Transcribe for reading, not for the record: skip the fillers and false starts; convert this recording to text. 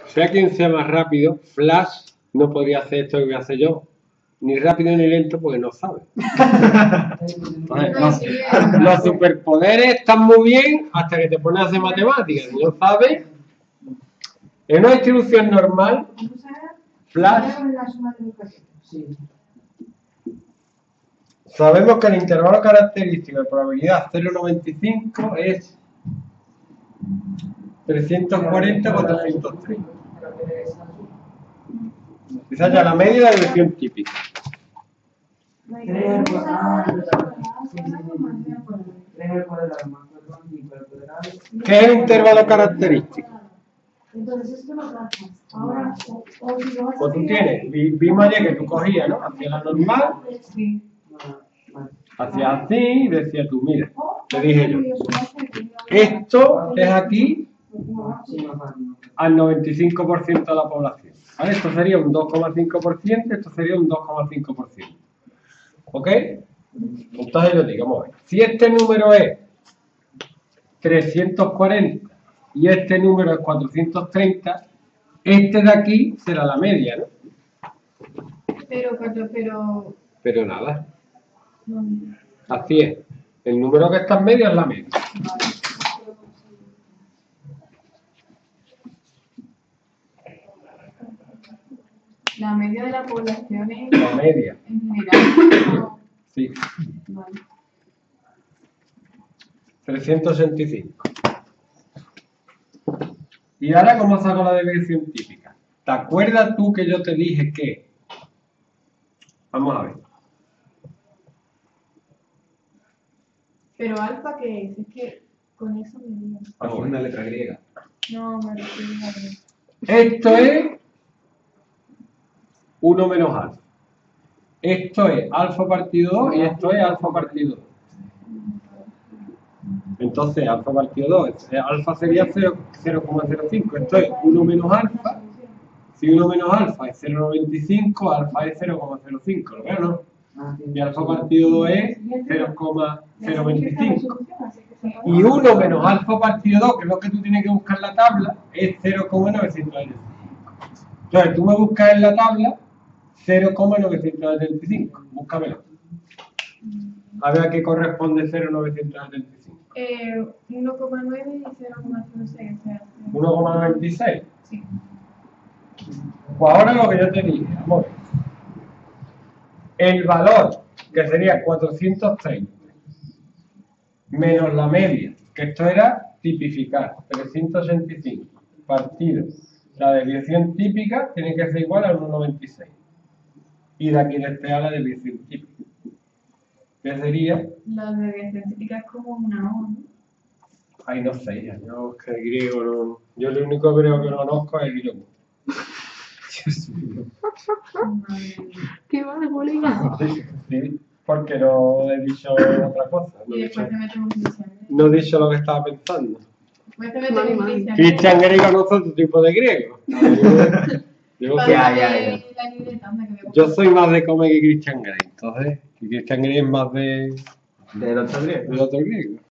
sea quien sea más rápido, Flash no podría hacer esto que voy a hacer yo. Ni rápido ni lento porque no sabe. Los superpoderes están muy bien hasta que te pones a hacer matemáticas. Si no sabes, en una distribución normal, Flash, sabemos que el intervalo característico de probabilidad 0,95 es 340/430. Esa es ya la media de la desviación típica. ¿Qué es el intervalo característico? Pues tú tienes, vimos ayer que tú cogías, ¿no? Hacia la normal, hacia así, y decías tú, mira, te dije yo, esto es aquí al 95% de la población. ¿Vale? Esto sería un 2,5%, esto sería un 2,5%. ¿Ok? Entonces yo digo, vamos a ver, si este número es 340 y este número es 430, este de aquí será la media, ¿no? Pero nada. Así es. El número que está en medio es la media. La media de la población es La media. en general. Sí. Vale. 365. Y ahora, ¿cómo saco la desviación típica? ¿Te acuerdas tú que yo te dije que? Vamos a ver. Pero alfa, ¿qué es? Es que con eso me digo. Alfa es una letra griega. No, me refiero a ver. Esto es 1 menos alfa. Esto es alfa partido 2 y esto es alfa partido 2. Entonces, alfa partido 2, alfa sería 0,05. Esto es 1 menos alfa. Si 1 menos alfa es 0,95, alfa es 0,05. ¿Lo veo, no? Y alfa partido 2 es 0,025. Y 1 menos alfa partido 2, que es lo que tú tienes que buscar en la tabla, es 0,975. Entonces, tú me buscas en la tabla 0,975. Búscamelo. A ver a qué corresponde 0,975. 1,9 y 0,06. O sea, 1,96. sí. Pues ahora lo que yo te dije, vamos a ver. El valor, que sería 430, menos la media, que esto era tipificar, 365, partido. La desviación típica tiene que ser igual a 1,96. Y de aquí despegar la desviación típica. ¿Qué sería? La desviación típica es como una O, ¿no? Ay, no sé, yo es que el griego no. Yo lo único que creo que no conozco es el griego. ¿Qué va de colega? Sí, porque no he dicho otra cosa. No Y he después dicho, te metemos en Cristian. no he dicho lo que estaba pensando. Después te metemos en Cristian. Cristian griego no es otro tipo de griego. Yo soy más de Come que Christian Grey, entonces Christian Grey es más del otro griego.